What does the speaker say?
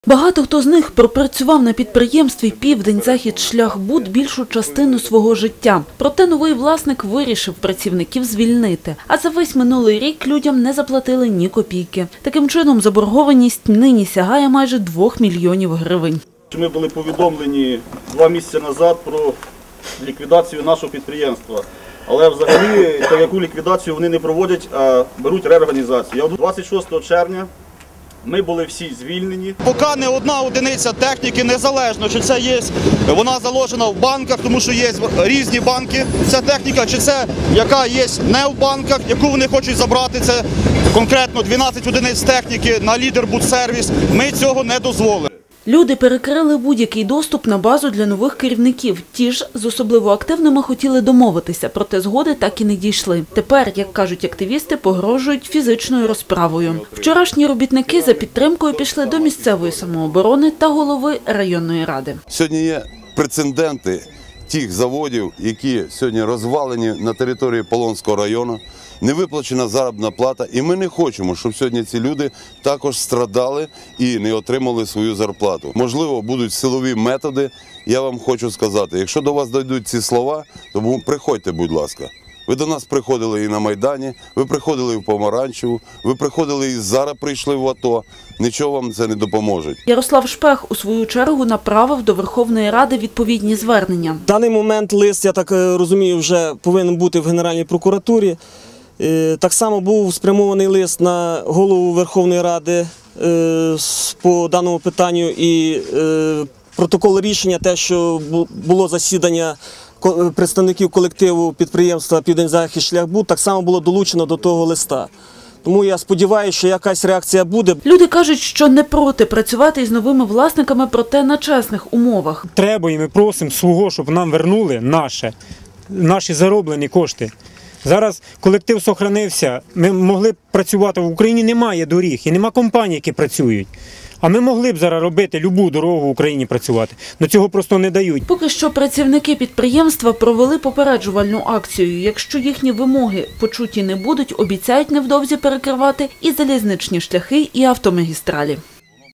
Багато хто з них пропрацював на підприємстві «Південь-Захід-Шляхбуд» більшу частину свого життя. Проте новий власник вирішив працівників звільнити. А за весь минулий рік людям не заплатили ні копійки. Таким чином, заборгованість нині сягає майже 2 мільйонів гривень. Ми були повідомлені 2 місяці назад про ліквідацію нашого підприємства. Але взагалі таку ліквідацію вони не проводять, а беруть реорганізацію. 26 червня ми були всі звільнені. Поки не одна одиниця техніки, незалежно, чи це є, вона заложена в банках, тому що є різні банки, ця техніка, чи це яка є не в банках, яку вони хочуть забрати, це конкретно 12 одиниць техніки на Лідербудсервіс, ми цього не дозволили. Люди перекрили будь-який доступ на базу для нових керівників. Ті ж з особливо активними хотіли домовитися, проте згоди так і не дійшли. Тепер, як кажуть активісти, погрожують фізичною розправою. Вчорашні робітники за підтримкою пішли до місцевої самооборони та голови районної ради. Сьогодні є прецеденти тих заводів, які сьогодні розвалені на території Полонського району. Не виплачена заробітна плата, і ми не хочемо, щоб сьогодні ці люди також страдали і не отримали свою зарплату. Можливо, будуть силові методи, я вам хочу сказати. Якщо до вас дійдуть ці слова, то приходьте, будь ласка. Ви до нас приходили і на Майдані, ви приходили і в Помаранчеву, ви приходили і зараз прийшли в АТО. Нічого вам це не допоможе. Ярослав Шпех у свою чергу направив до Верховної Ради відповідні звернення. В даний момент лист, я так розумію, вже повинен бути в Генеральній прокуратурі. Так само був спрямований лист на голову Верховної Ради по даному питанню і протокол рішення, те, що було засідання представників колективу підприємства «Південь-Захід-Шляхбуд», так само було долучено до того листа. Тому я сподіваюся, що якась реакція буде. Люди кажуть, що не проти працювати із новими власниками, проте на чесних умовах. Треба і ми просимо свого, щоб нам вернули наші зароблені кошти. Зараз колектив зберігся, ми могли б працювати, в Україні немає доріг і немає компаній, які працюють. А ми могли б зараз робити будь-яку дорогу в Україні працювати, але цього просто не дають. Поки що працівники підприємства провели попереджувальну акцію. Якщо їхні вимоги почуті не будуть, обіцяють невдовзі перекривати і залізничні шляхи, і автомагістралі.